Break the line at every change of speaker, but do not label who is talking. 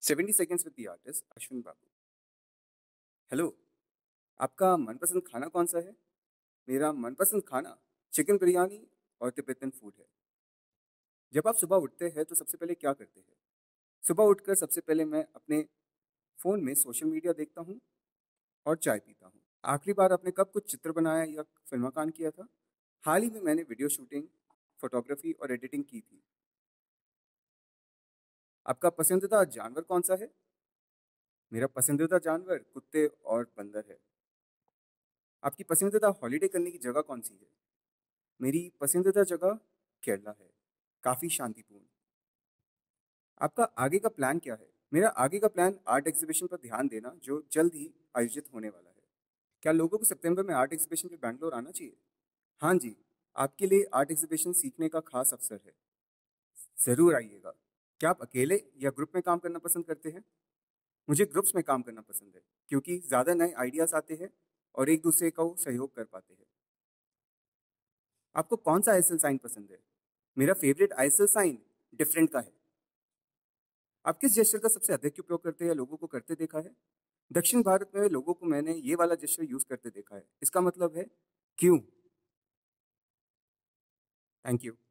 70 seconds with the artist Ashwin Babu. Hello, आपका मनपसंद खाना कौन सा है? मेरा मनपसंद खाना चिकन बिरयानी और तिब्बतन फूड है। जब आप सुबह उठते हैं तो सबसे पहले क्या करते हैं? सुबह उठकर सबसे पहले मैं अपने फ़ोन में सोशल मीडिया देखता हूँ और चाय पीता हूँ। आखिरी बार आपने कब कुछ चित्र बनाया या फ़िल्माकान किया था? हाल ही में मैंने वीडियो शूटिंग, फ़ोटोग्राफ़ी और एडिटिंग की थी। आपका पसंदीदा जानवर कौन सा है? मेरा पसंदीदा जानवर कुत्ते और बंदर है। आपकी पसंदीदा हॉलिडे करने की जगह कौन सी है? मेरी पसंदीदा जगह केरला है, काफ़ी शांतिपूर्ण। आपका आगे का प्लान क्या है? मेरा आगे का प्लान आर्ट एग्ज़िबिशन पर ध्यान देना जो जल्द ही आयोजित होने वाला है। क्या लोगों को सितंबर में आर्ट एग्ज़िबिशन पे बैंगलोर आना चाहिए? हाँ जी, आपके लिए आर्ट एग्ज़िबिशन सीखने का खास अवसर है। ज़रूर आइएगा। क्या आप अकेले या ग्रुप में काम करना पसंद करते हैं? मुझे ग्रुप्स में काम करना पसंद है क्योंकि ज़्यादा नए आइडियाज़ आते हैं और एक दूसरे को सहयोग कर पाते हैं। आपको कौन सा आईएसएल साइन पसंद है? मेरा फेवरेट आईएसएल साइन डिफरेंट का है। आप किस जेस्चर का सबसे अधिक उपयोग करते हैं या लोगों को करते देखा है? दक्षिण भारत में लोगों को मैंने ये वाला जेस्चर यूज़ करते देखा है। इसका मतलब है क्यों? Thank you.